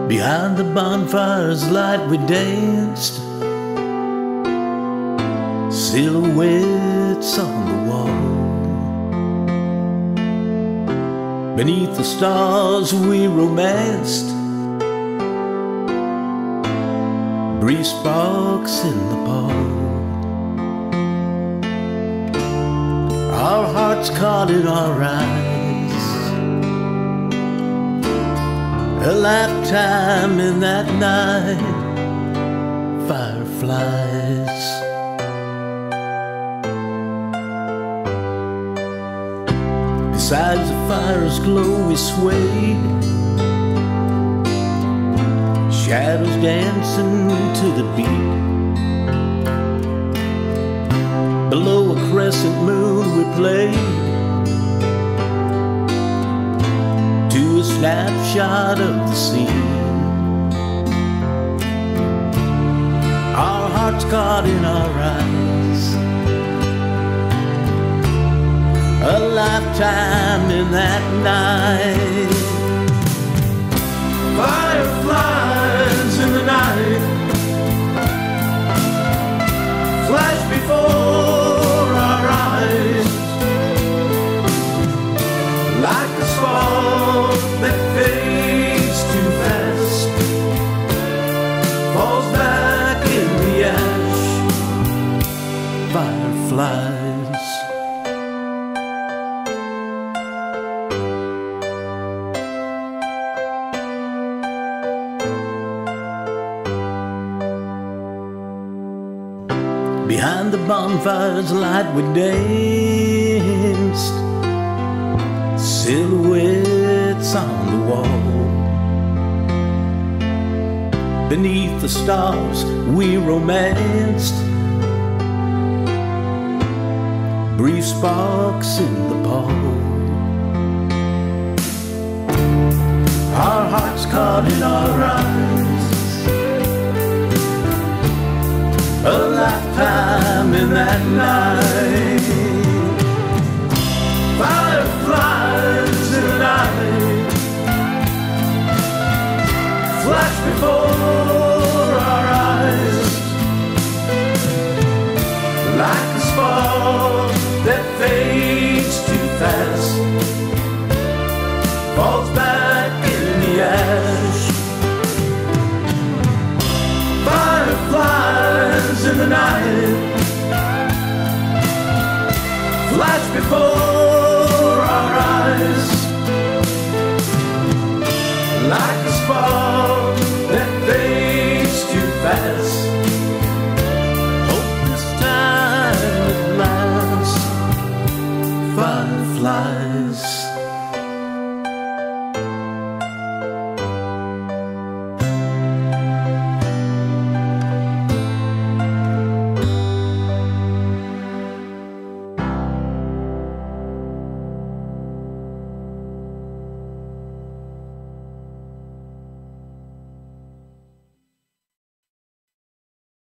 Behind the bonfire's light we danced, silhouettes on the wall. Beneath the stars we romanced, breeze sparks in the pall. Our hearts caught in our eyes, a lifetime in that night. Fireflies. Beside the fire's glow we swayed, shadows dancing to the beat. Below a crescent moon we played, to a snapshot of the scene. Our hearts caught in our eyes, a lifetime in that night. Fireflies in the night flash before our eyes, like a spark that fades too fast, falls back in the ash. Fireflies. Behind the bonfire's light we danced, silhouettes on the wall. Beneath the stars we romanced, brief sparks in the pall. Our hearts caught in our eyes, a lifetime in that night. Fireflies in the night flash before